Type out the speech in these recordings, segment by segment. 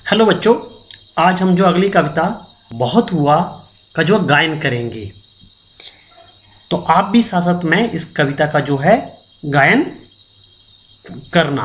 Hello बच्चों, आज हम जो अगली कविता बहुत हुआ का जो गायन करेंगे, तो आप भी साथ साथ में इस कविता का जो है गायन करना।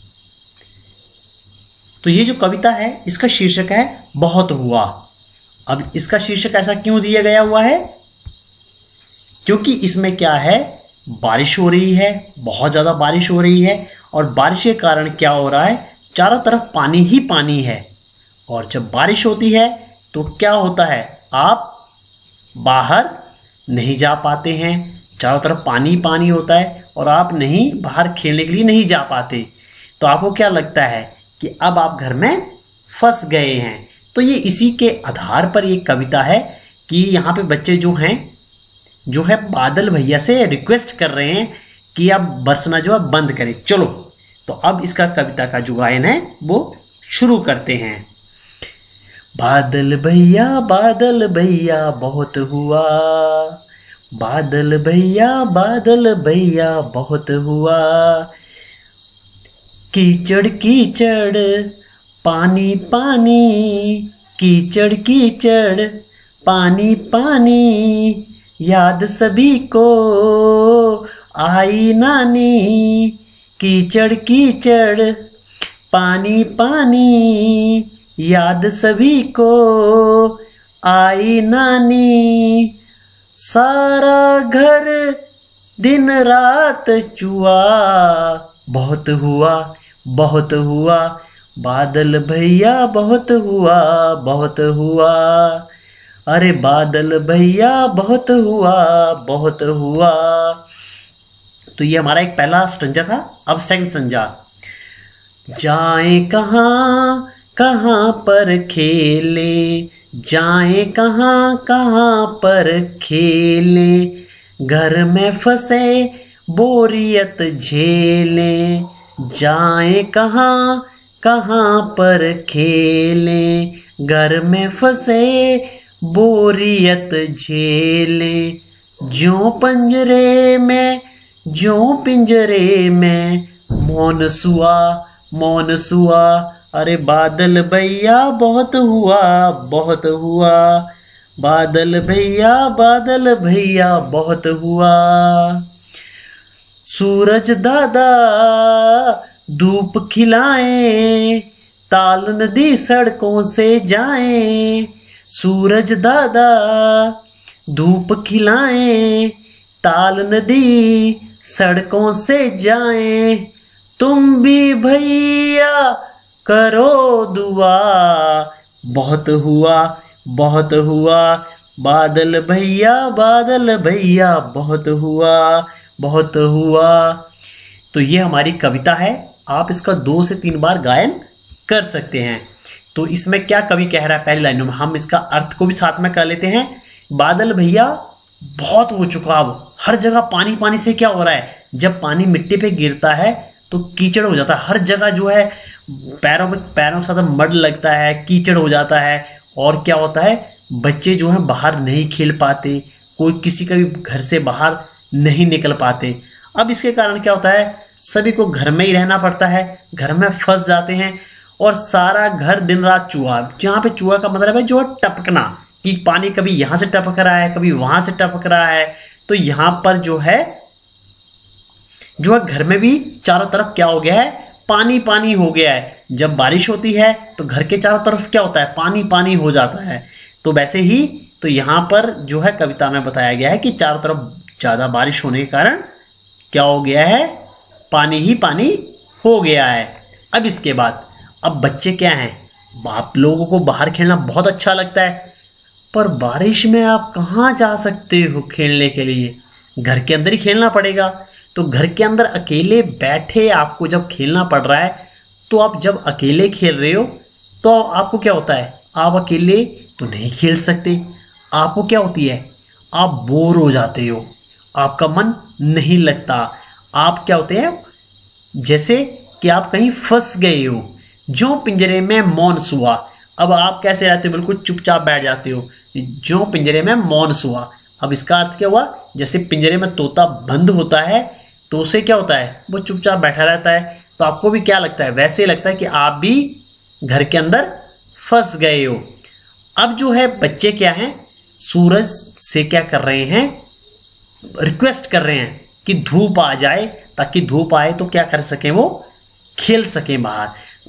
तो ये जो कविता है इसका शीर्षक है बहुत हुआ। अब इसका शीर्षक ऐसा क्यों दिया गया हुआ है? क्योंकि इसमें क्या है, बारिश हो रही है, बहुत ज़्यादा बारिश हो रही है और बारिश के कारण क्या हो रहा है, चारों तरफ पानी ही पानी है। और जब बारिश होती है तो क्या होता है, आप बाहर नहीं जा पाते हैं, चारों तरफ पानी ही पानी होता है और आप नहीं बाहर खेलने के लिए नहीं जा पाते। तो आपको क्या लगता है कि अब आप घर में फंस गए हैं। तो ये इसी के आधार पर ये कविता है कि यहाँ पे बच्चे जो है बादल भैया से रिक्वेस्ट कर रहे हैं कि आप बरसना जो है बंद करें। चलो तो अब इसका कविता का जो गायन है वो शुरू करते हैं। बादल भैया बहुत हुआ, बादल भैया बहुत हुआ, कीचड़ कीचड़ पानी पानी, कीचड़ कीचड़ पानी पानी, याद सभी को आई नानी। कीचड़ कीचड़ पानी पानी, याद सभी को आई नानी। सारा घर दिन रात चुआ, बहुत हुआ, बादल भैया बहुत हुआ, अरे बादल भैया बहुत हुआ। तो ये हमारा एक पहला स्टंजा था। अब सेकंड स्टंजा। जाएं कहाँ कहाँ पर खेलें, जाएं कहाँ कहाँ पर खेलें, घर में फंसे बोरियत झेलें। जाएं कहाँ कहाँ पर खेलें, घर में फंसे बोरियत झेलें। ज्यों पिंजरे में मौन सुआ, अरे बादल भैया बहुत हुआ, बादल भैया बहुत हुआ। सूरज दादा धूप खिलाएं, ताल नदी सड़कों से जाएं। सूरज दादा धूप खिलाएं, ताल नदी सड़कों से जाएं। तुम भी भैया करो दुआ, बहुत हुआ, बादल भैया बहुत हुआ। तो ये हमारी कविता है। आप इसका 2 से 3 बार गायन कर सकते हैं। तो इसमें क्या कवि कह रहा है, पहली लाइनों में हम इसका अर्थ को भी साथ में कर लेते हैं। बादल भैया बहुत हो चुका, अब हर जगह पानी पानी से क्या हो रहा है, जब पानी मिट्टी पे गिरता है तो कीचड़ हो जाता है, हर जगह जो है पैरों के साथ मड लगता है, कीचड़ हो जाता है। और क्या होता है, बच्चे जो हैं बाहर नहीं खेल पाते, कोई किसी का भी घर से बाहर नहीं निकल पाते। अब इसके कारण क्या होता है, सभी को घर में ही रहना पड़ता है, घर में फंस जाते हैं और सारा घर दिन रात चूहा। जहाँ पे चूहा का मतलब है जो है टपकना, कि पानी कभी यहाँ से टपक रहा है कभी वहाँ से टपक रहा है। तो यहाँ पर जो है घर में भी चारों तरफ क्या हो गया है, पानी पानी हो गया है। जब बारिश होती है तो घर के चारों तरफ क्या होता है, पानी पानी हो जाता है। तो वैसे ही तो यहाँ पर जो है कविता में बताया गया है कि चारों तरफ ज़्यादा बारिश होने के कारण क्या हो गया है, पानी ही पानी हो गया है। अब इसके बाद अब बच्चे क्या हैं, आप लोगों को बाहर खेलना बहुत अच्छा लगता है, पर बारिश में आप कहाँ जा सकते हो खेलने के लिए, घर के अंदर ही खेलना पड़ेगा। तो घर के अंदर अकेले बैठे आपको जब खेलना पड़ रहा है, तो आप जब अकेले खेल रहे हो तो आपको क्या होता है, आप अकेले तो नहीं खेल सकते। आपको क्या होती है, आप बोर हो जाते हो, आपका मन नहीं लगता। आप क्या होते हैं, जैसे कि आप कहीं फंस गए हो। ज्यों पिंजरे में मौन सुआ, अब आप कैसे रहते हो, बिल्कुल चुपचाप बैठ जाते हो। ज्यों पिंजरे में मौन सुआ, अब इसका अर्थ क्या हुआ, जैसे पिंजरे में तोता बंद होता है तो उसे क्या होता है, वो चुपचाप बैठा रहता है। तो आपको भी क्या लगता है, वैसे लगता है कि आप भी घर के अंदर फंस गए हो। अब जो है बच्चे क्या हैं, सूरज से क्या कर रहे हैं, रिक्वेस्ट कर रहे हैं कि धूप आ जाए, ताकि धूप आए तो क्या कर सकें, वो खेल सकें बाहर।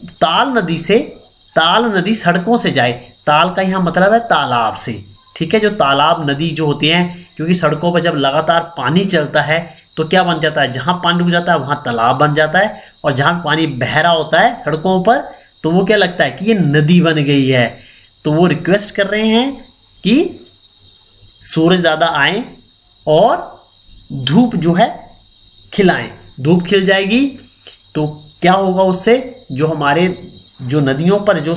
ताल नदी सड़कों से जाए, ताल का यहाँ मतलब है तालाब से, ठीक है। जो तालाब नदी जो होती हैं, क्योंकि सड़कों पर जब लगातार पानी चलता है तो क्या बन जाता है, जहाँ पानी रुक जाता है वहाँ तालाब बन जाता है, और जहाँ पानी बह रहा होता है सड़कों पर तो वो क्या लगता है कि ये नदी बन गई है। तो वो रिक्वेस्ट कर रहे हैं कि सूरज दादा आए और धूप जो है खिलाएं। धूप खिल जाएगी तो क्या होगा, उससे जो हमारे जो नदियों पर जो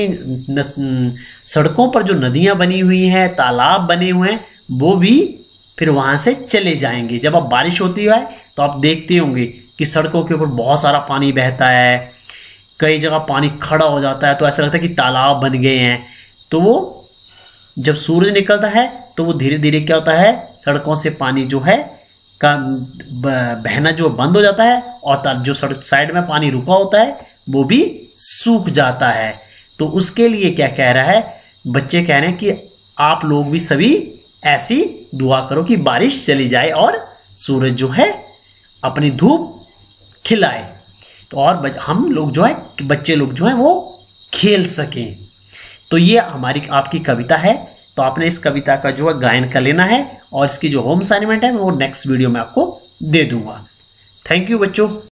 सड़कों पर जो नदियां बनी हुई हैं, तालाब बने हुए हैं, वो भी फिर वहां से चले जाएंगे। जब अब बारिश होती है तो आप देखते होंगे कि सड़कों के ऊपर बहुत सारा पानी बहता है, कई जगह पानी खड़ा हो जाता है, तो ऐसा लगता है कि तालाब बन गए हैं। तो वो जब सूरज निकलता है तो वो धीरे धीरे क्या होता है, सड़कों से पानी जो है का बहना जो बंद हो जाता है, और जो सड़क साइड में पानी रुका होता है वो भी सूख जाता है। तो उसके लिए क्या कह रहा है, बच्चे कह रहे हैं कि आप लोग भी सभी ऐसी दुआ करो कि बारिश चली जाए और सूरज जो है अपनी धूप खिलाए, तो और हम लोग जो है, बच्चे लोग जो है वो खेल सकें। तो ये हमारी आपकी कविता है। तो आपने इस कविता का जो है गायन कर लेना है, और इसकी जो होम असाइनमेंट है वो नेक्स्ट वीडियो में आपको दे दूंगा। थैंक यू बच्चों।